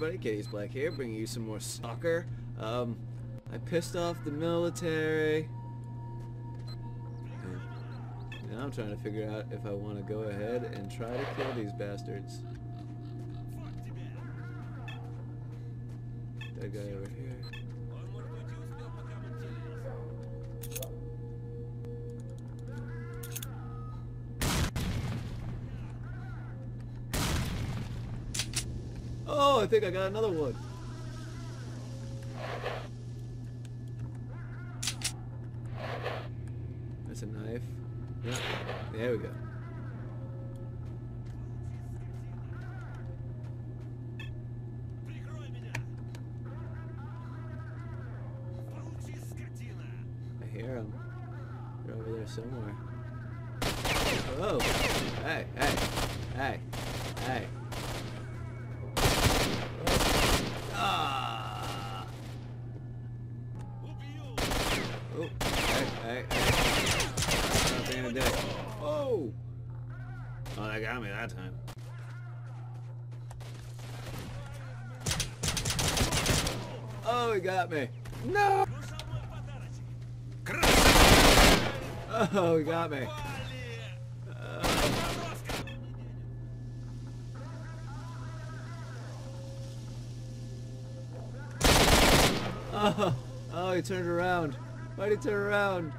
everybody, KadiusBlack here, bringing you some more soccer. I pissed off the military. And now I'm trying to figure out if I want to go ahead and try to kill these bastards. That guy over here. Oh, I think I got another one. That's a knife. Yeah, there we go. I hear him. They're over there somewhere. Oh! Hey, hey, hey, hey. Ah! Oh, hey. Nothing to do. Oh! Oh, that got me that time. Oh, he got me. No! Oh, he got me. Oh, he turned around. Why'd he turn around?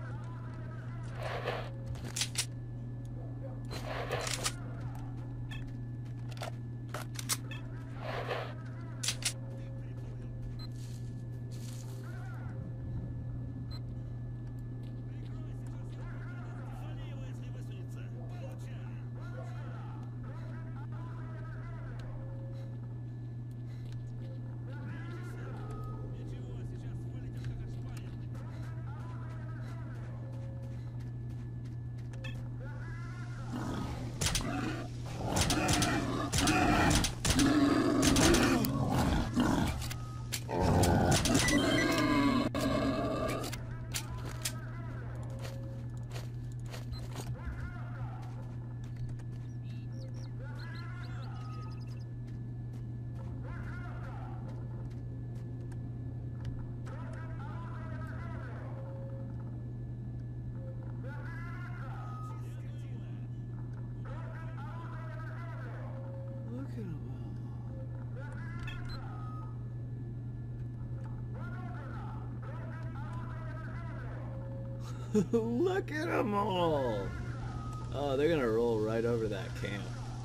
Look at them all! Oh, they're gonna roll right over that camp.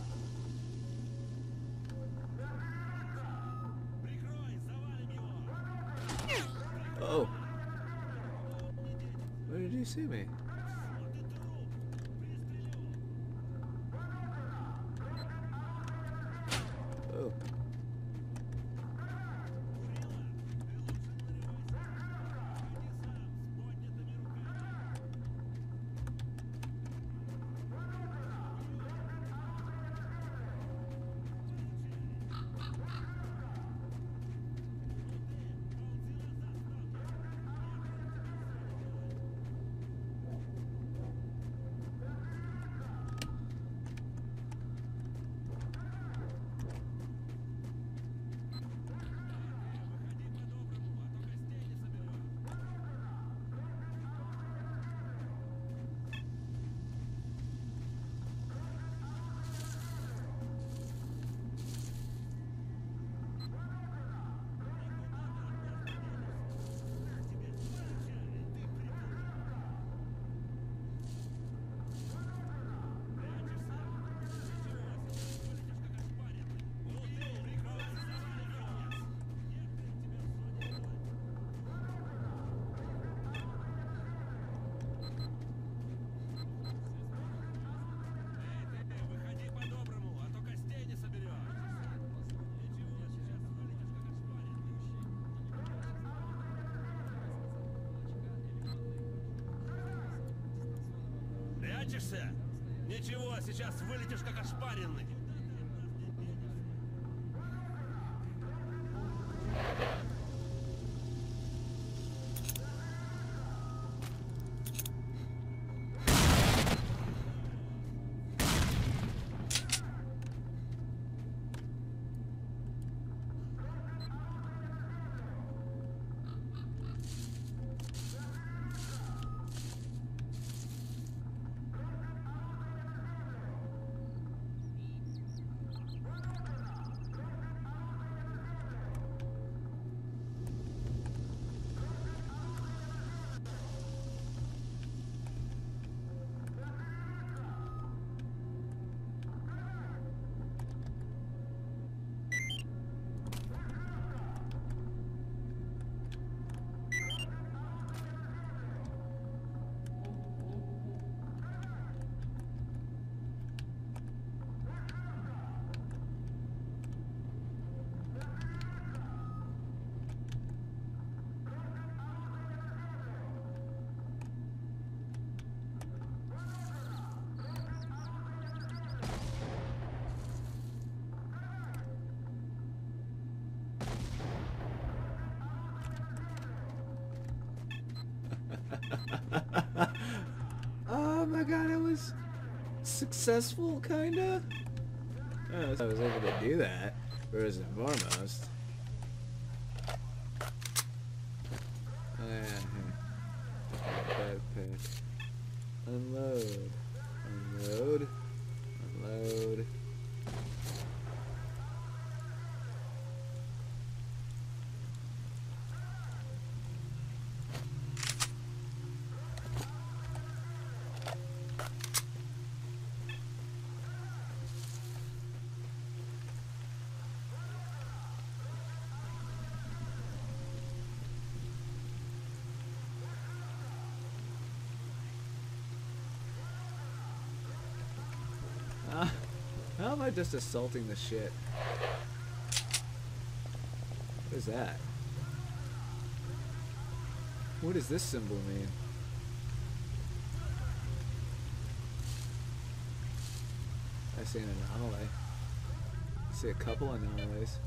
Oh! Where did you see me? Oh. Прячешься? Ничего, сейчас вылетишь как ошпаренный. was successful, kinda. I was able to do that, first and foremost. Oh yeah, here. Backpack. Unload. Unload. Unload. How am I just assaulting the shit? What is that? What does this symbol mean? I see an anomaly. I see a couple anomalies.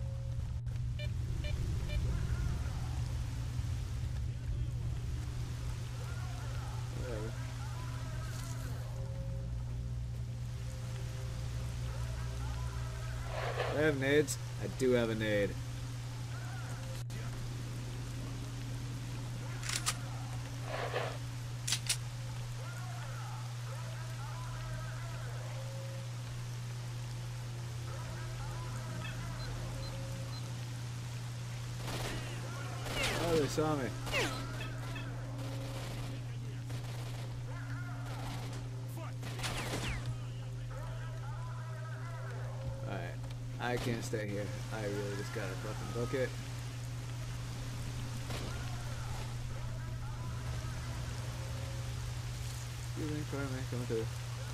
Whatever. Do I have nades? I do have a nade. Oh, they saw me. I can't stay here. I really just gotta fucking book it. Excuse me, pardon me, coming through.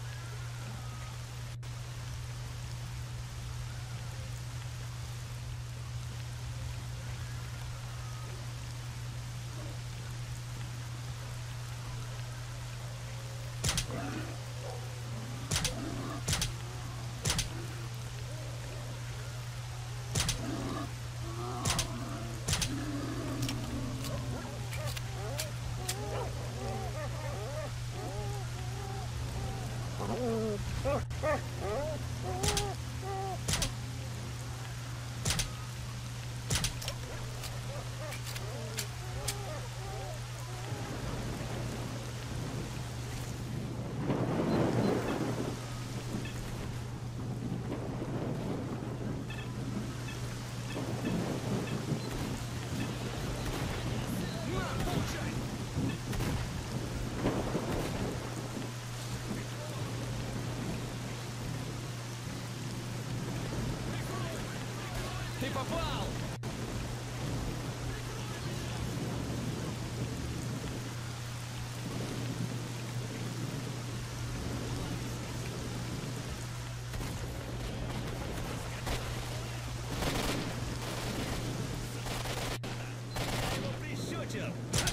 Ты попал! Я его прищучил!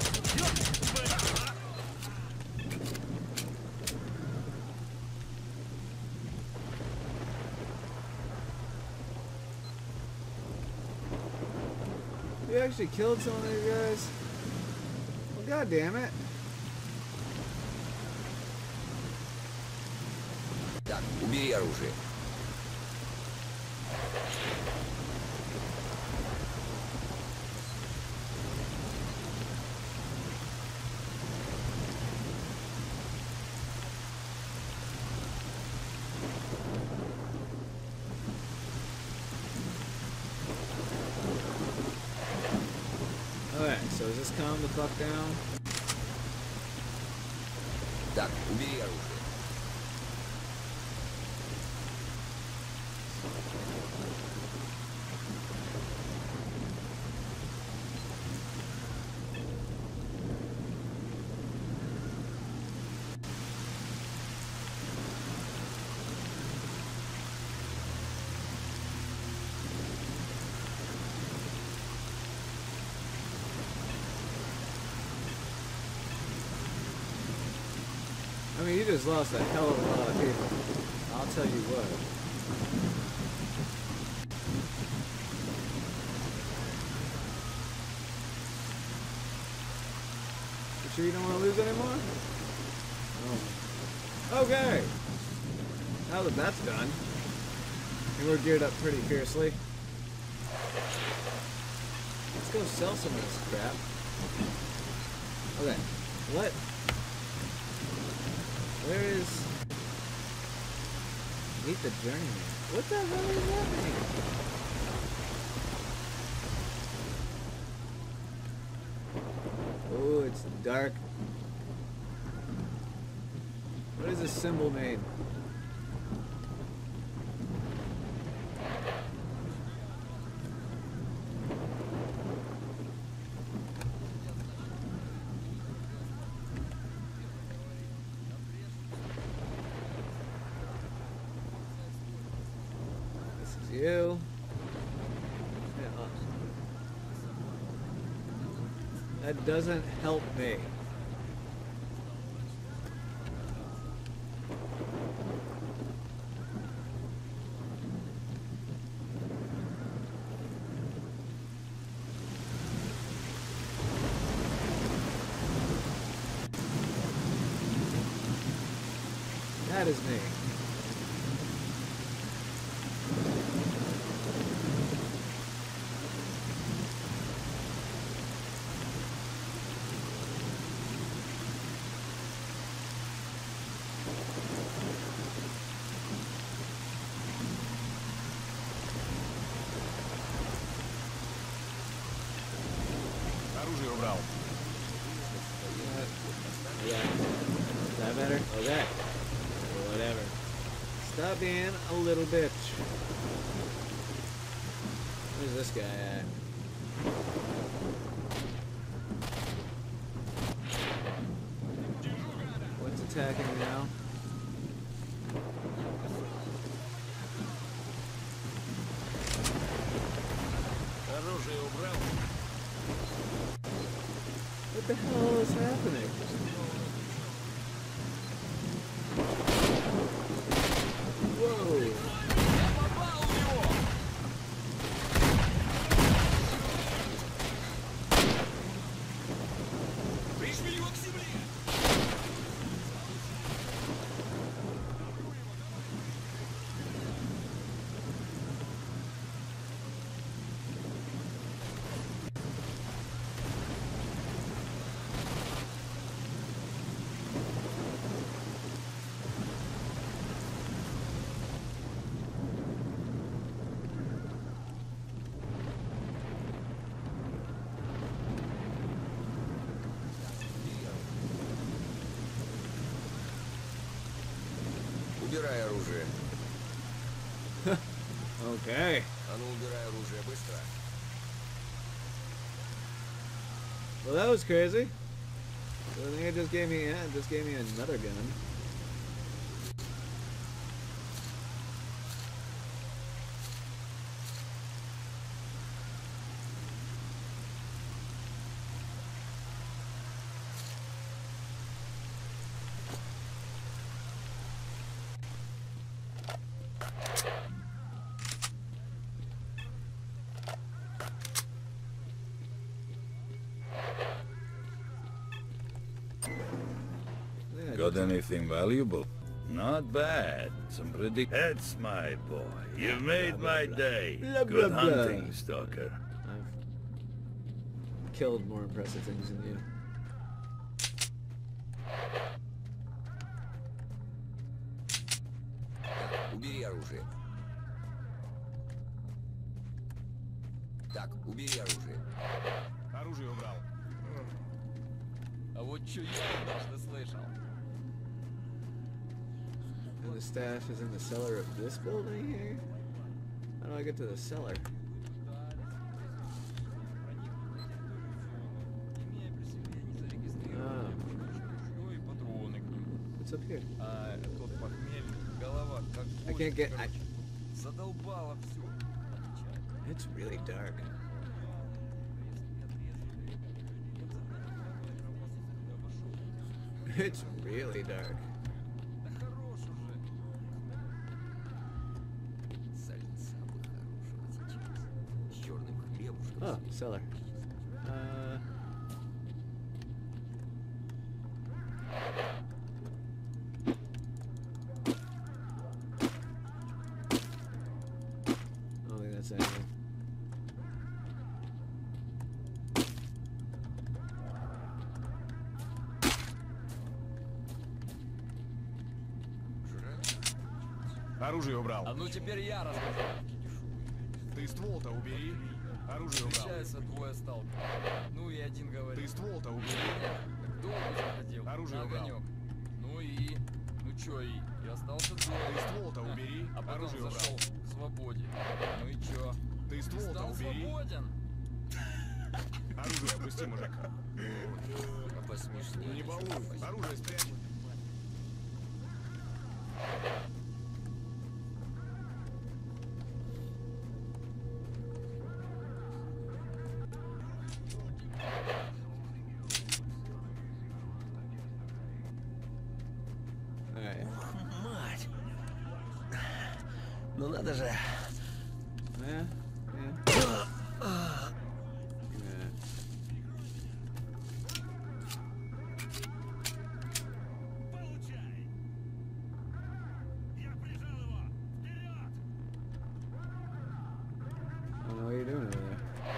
You actually killed some of these guys? Well, god damn it. Так, убери оружие. Alright, so is this calm the fuck down? Так, убери оружие. I mean, you just lost a hell of a lot of people. I'll tell you what. You sure you don't want to lose anymore? Oh. Okay. Now that that's done, and we're geared up pretty fiercely, let's go sell some of this crap. Okay. What? Where is... Meet the journeyman. What the hell is happening? Oh, it's dark. What does this symbol mean? You. Yeah. That doesn't help me. That is me. Оружие убрал. Yeah. Is that better? Okay. Whatever. Stop being a little bitch. Where's this guy at? What's attacking me now? Оружие убрал. What the hell is happening? Whoa. Прижми его к земле. Убирай оружие. Okay. А ну, убирай оружие, быстро. Well, that was crazy. So I think it just gave me, yeah, it just gave me another gun. Got anything valuable? Not bad. Some pretty... That's my boy. You've made my day. Blah, blah, Good blah. hunting, Stalker. I've killed more impressive things than you. Убери оружие. Так, убери оружие. Оружие убрал. А вот чё я даже слышал. And the staff is in the cellar of this building here? How do I get to the cellar? Oh, what's up here? А тот похмелье, голова как I can't get... I, задолбала всё. it's really dark. It's really dark. Да хорош уже. Сальца бы хорошего сейчас. С черным хлебушком. Oh, cellar. Оружие убрал. А ну теперь я расскажу. Ты ствол-то убери. Оружие убрал. Встречаются двое сталкеров. Ну и один говорит. Ты ствол-то убери. Так долго заходил. Оружие на убрал. огонек. Ну и... Ну чё и? И остался Ты дома. ствол-то убери. А потом Оружие зашел убрал. к свободе. Ну и чё? Ты ствол-то Стал убери. свободен. Оружие опусти, мужик. Посмешнее. Не балуй. Оружие спрячь. Alright. Мать! Ну надо же. Yeah. Получай! Я прижал его! Вперед! I don't know what you're doing over there.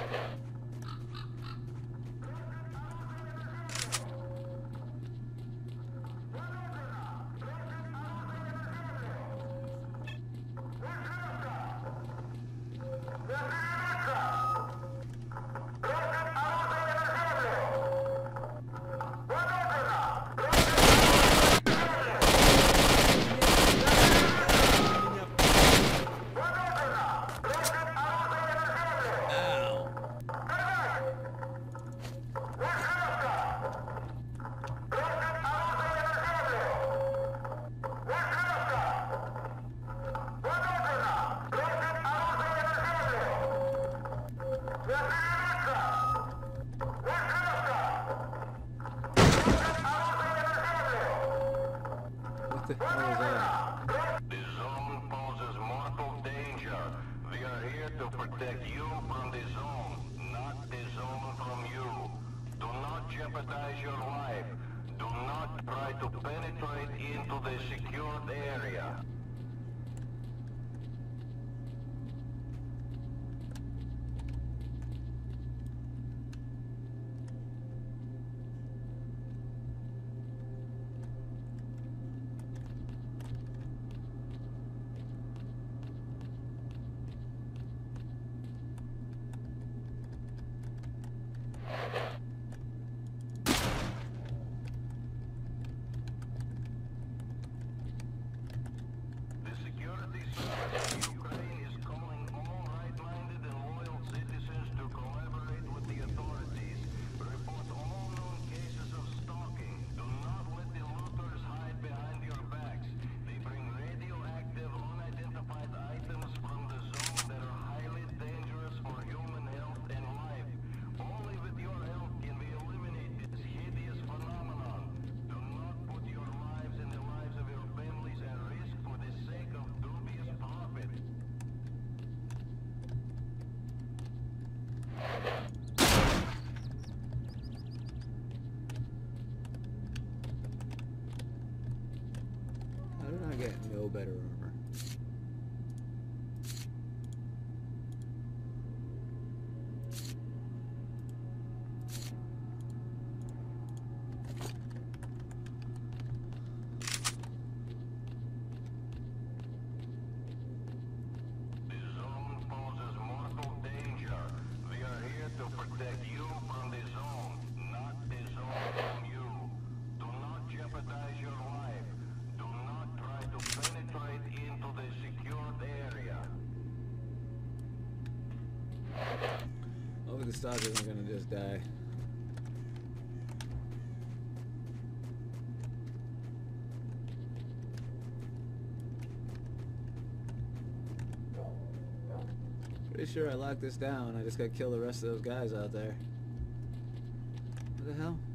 What the hell is that? The zone poses mortal danger. We are here to protect you from the zone, not the zone from you. Do not jeopardize your life. Do not try to penetrate into the secured area. The security service of Ukraine is calling all right-minded and loyal citizens to collaborate with the authorities. Report all known cases of stalking. Do not let the looters hide behind your backs. They bring radioactive, unidentified items from the zone that are highly dangerous for human health and life. Only with your help can we eliminate this hideous phenomenon. Do not put your lives and the lives of your families at risk for the sake of dubious profit. How did I get no better armor? The zone poses mortal danger. We are here to protect you from the zone, not the zone from you. Do not jeopardize your life. Do not try to penetrate into the secured area. Hopefully the stalkers aren't gonna just die. Pretty sure I locked this down. I just gotta kill the rest of those guys out there. What the hell?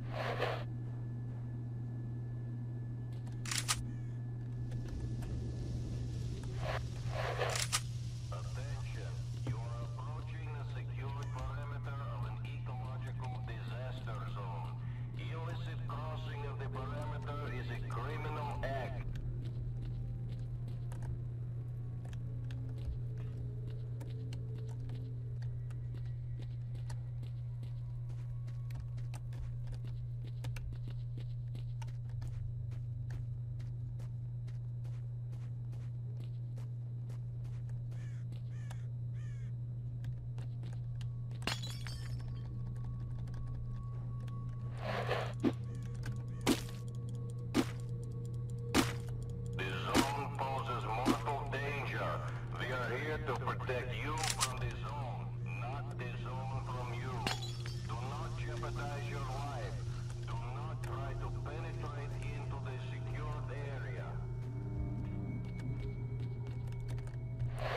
Attention, you are approaching the secured perimeter of an ecological disaster zone. Illicit crossing of the perimeter is a criminal act.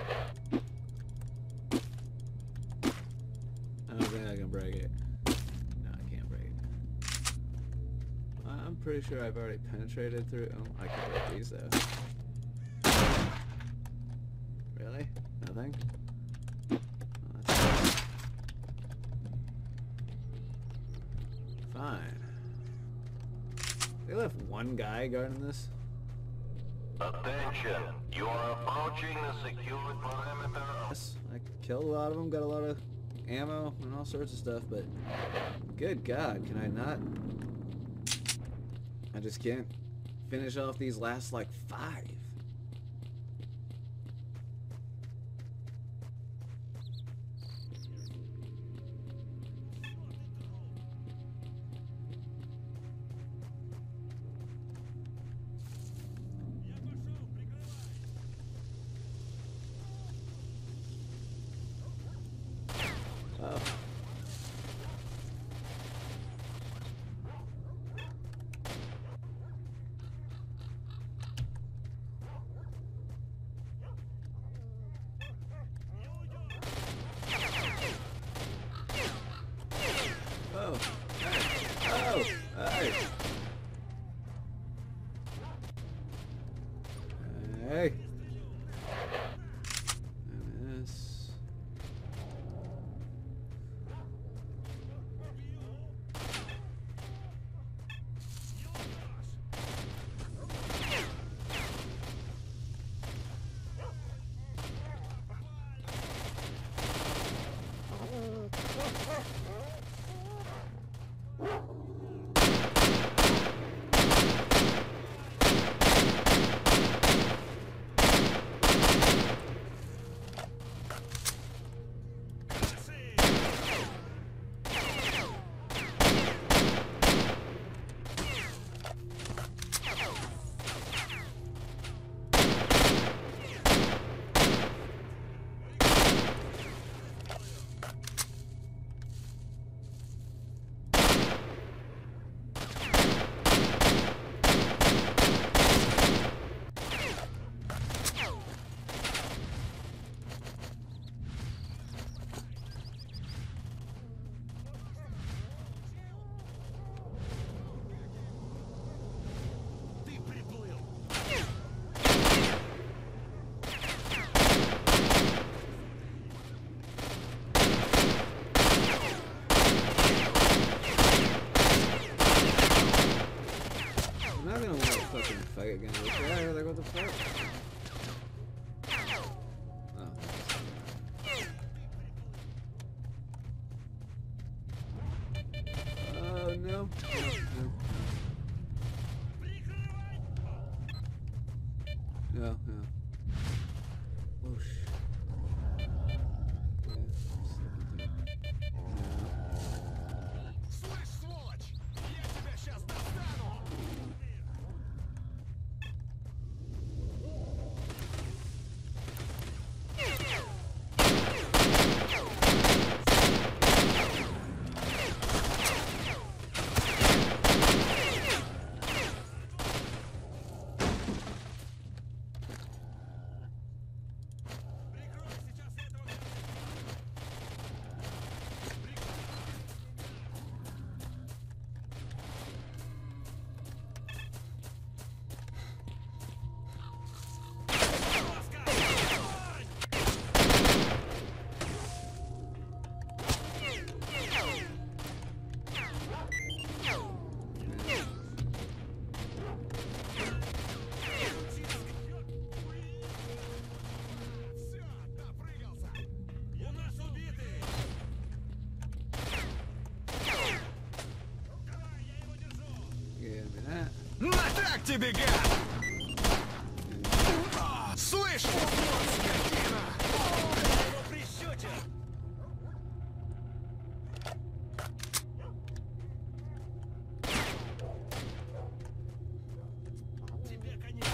I don't think I can break it. No, I can't break it. I'm pretty sure I've already penetrated through. Oh, I can break these though. Really? Nothing? Oh, that's nice. Fine. They left one guy guarding this? Attention, you are approaching the secured perimeter of... Yes, I killed a lot of them, got a lot of ammo and all sorts of stuff, but good God, can I not? I just can't finish off these last like 5. Oh. Oh. Hey. Oh. Hey. Hey. And this. I'm not gonna want to fucking fight again. Yeah, like what the fuck? Oh. Oh no. No. No. Whoosh. Слышь, сволочь! Я тебя сейчас достану! На так тебе, гад! Слышь, вот скотина! Его прищучил! Тебе конец!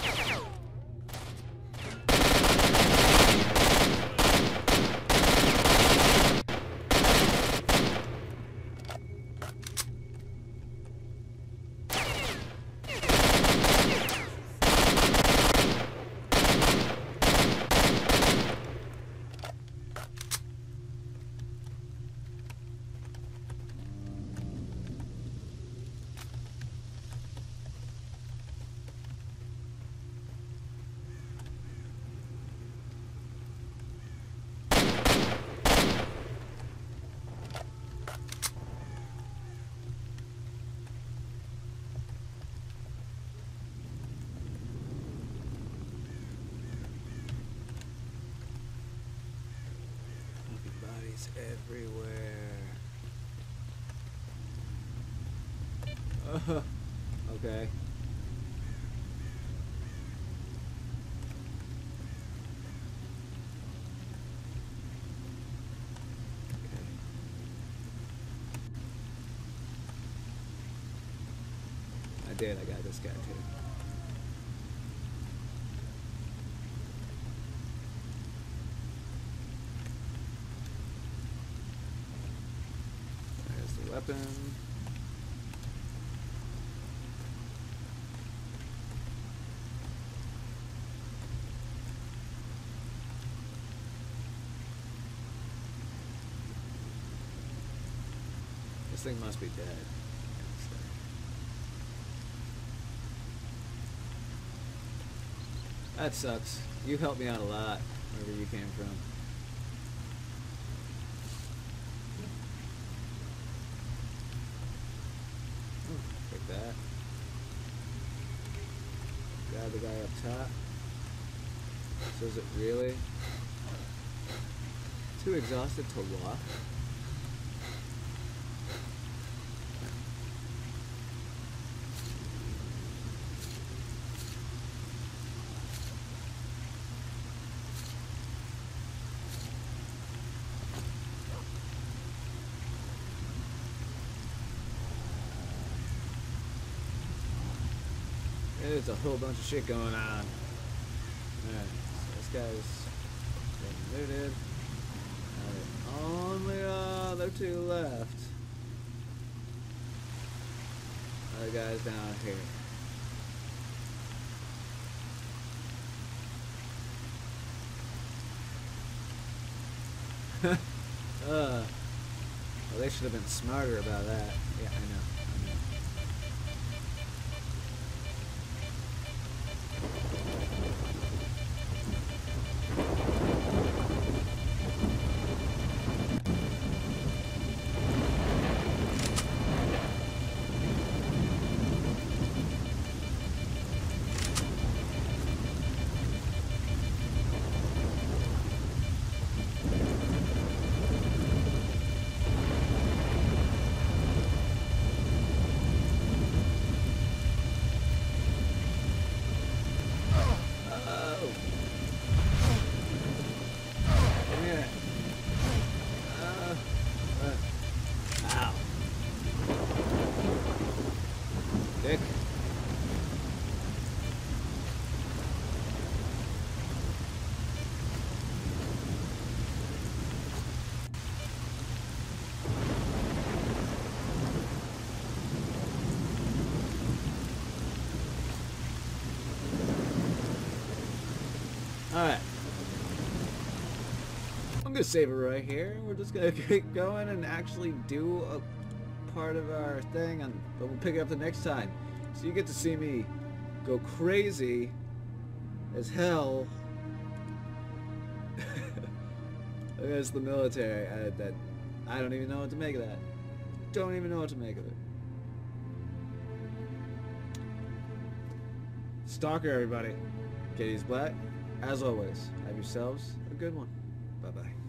everywhere. Okay. I did, I got this guy too. There's the weapon. This thing must be dead. That sucks. You helped me out a lot, wherever you came from. Take that. Grab the guy up top. So is it really too exhausted to walk? There's a whole bunch of shit going on. Alright, so this guy's getting looted. Only other two left. Other guy's down here. Well, they should have been smarter about that. Yeah, I know. Alright. I'm gonna save it right here. We're just gonna keep going and actually do a part of our thing, and but we'll pick it up the next time. So you get to see me go crazy as hell against the military. I don't even know what to make of that. Don't even know what to make of it. S.T.A.L.K.E.R, everybody. KadiusBlack. As always, have yourselves a good one. Bye-bye.